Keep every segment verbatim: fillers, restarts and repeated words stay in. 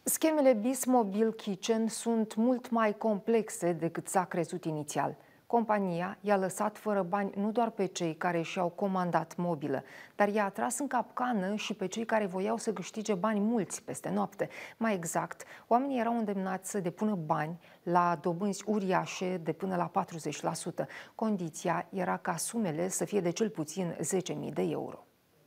Schemele BIS Mobile Kitchen sunt mult mai complexe decât s-a crezut inițial. Compania i-a lăsat fără bani nu doar pe cei care și-au comandat mobilă, dar i-a atras în capcană și pe cei care voiau să câștige bani mulți peste noapte. Mai exact, oamenii erau îndemnați să depună bani la dobânzi uriașe de până la patruzeci la sută. Condiția era ca sumele să fie de cel puțin zece mii de euro.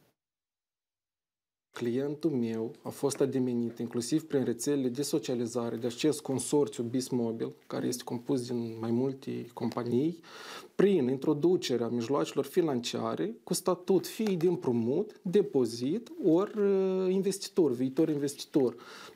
Clientul meu a fost ademenit, inclusiv prin rețelele de socializare, de acest consorțiu BIS Mobile, care este compus din mai multe companii, prin introducerea mijloacelor financiare cu statut fie de împrumut, depozit, ori investitor, viitor investitor,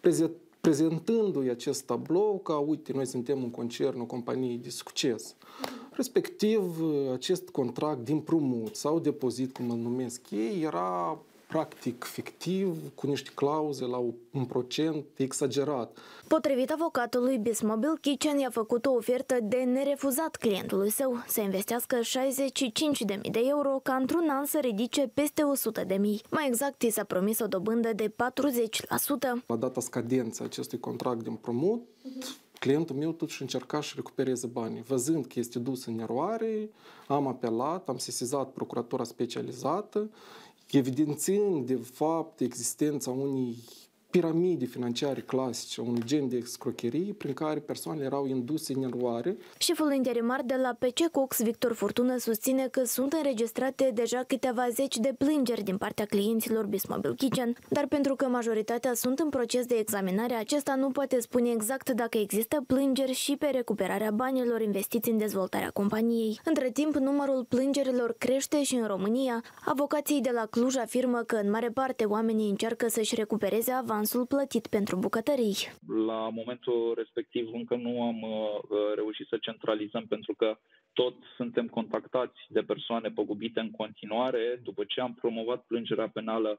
prezentându-i acest tablou ca, uite, noi suntem un concern, o companie de succes. Respectiv, acest contract de împrumut sau depozit, cum îl numesc ei, era practic fictiv, cu niște clauze la un procent exagerat. Potrivit avocatului, BIS Mobile Kitchen i-a făcut o ofertă de nerefuzat clientului său să investească șaizeci și cinci de mii de euro ca într-un an să ridice peste o sută de mii. Mai exact, i s-a promis o dobândă de patruzeci la sută. La data scadenței acestui contract de împrumut, clientul meu totuși încerca să recupereze banii. Văzând că este dus în eroare, am apelat, am sesizat procuratura specializată, evidențiind de fapt existența unei piramide financiare clasice, un gen de escrocherie prin care persoanele erau induse în eroare. Șeful interimar de la P C Cox, Victor Furtună, susține că sunt înregistrate deja câteva zeci de plângeri din partea clienților BIS Mobile Kitchen, dar pentru că majoritatea sunt în proces de examinare, acesta nu poate spune exact dacă există plângeri și pe recuperarea banilor investiți în dezvoltarea companiei. Între timp, numărul plângerilor crește și în România. Avocații de la Cluj afirmă că în mare parte oamenii încearcă să-și recupereze avansul plătit pentru bucătării. La momentul respectiv încă nu am uh, reușit să centralizăm, pentru că tot suntem contactați de persoane păgubite în continuare după ce am promovat plângerea penală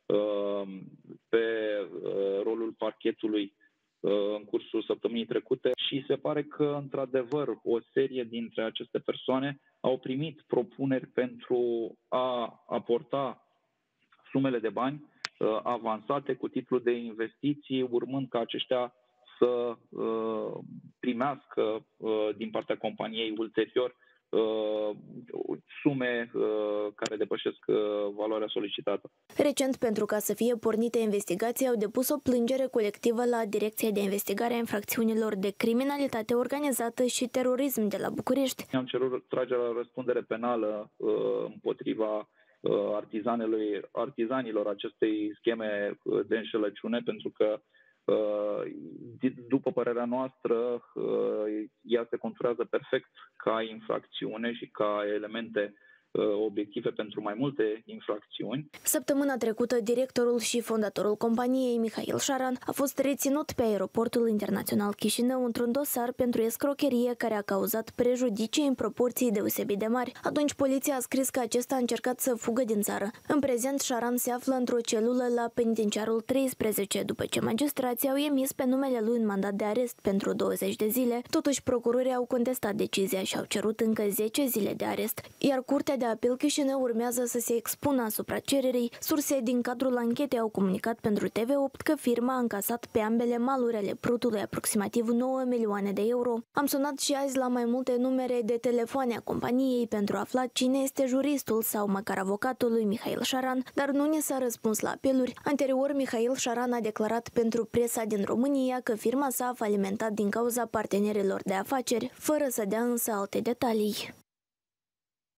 uh, pe uh, rolul parchetului uh, în cursul săptămânii trecute și se pare că, într-adevăr, o serie dintre aceste persoane au primit propuneri pentru a aporta sumele de bani avansate cu titlul de investiții, urmând ca aceștia să uh, primească uh, din partea companiei ulterior uh, sume uh, care depășesc uh, valoarea solicitată. Recent, pentru ca să fie pornite investigații, au depus o plângere colectivă la Direcția de Investigare a Infracțiunilor de Criminalitate Organizată și Terorism de la București. Am cerut tragerea la răspundere penală uh, împotriva artizanilor, artizanilor acestei scheme de înșelăciune, pentru că, după părerea noastră, ea se conturează perfect ca infracțiune și ca elemente obiective pentru mai multe infracțiuni. Săptămâna trecută, directorul și fondatorul companiei, Mihail Șaran, a fost reținut pe aeroportul internațional Chișinău într-un dosar pentru escrocherie care a cauzat prejudicii în proporții deosebit de mari. Atunci, poliția a scris că acesta a încercat să fugă din țară. În prezent, Șaran se află într-o celulă la penitenciarul treisprezece, după ce magistrații au emis pe numele lui un mandat de arest pentru douăzeci de zile. Totuși, procurorii au contestat decizia și au cerut încă zece zile de arest, iar Curtea de Apel Chișinău urmează să se expună asupra cererii. Surse din cadrul anchetei au comunicat pentru T V opt că firma a încasat pe ambele maluri ale Prutului aproximativ nouă milioane de euro. Am sunat și azi la mai multe numere de telefoane a companiei pentru a afla cine este juristul sau măcar avocatul lui Mihail Șaran, dar nu ni s-a răspuns la apeluri. Anterior, Mihail Șaran a declarat pentru presa din România că firma sa a falimentat din cauza partenerilor de afaceri, fără să dea însă alte detalii.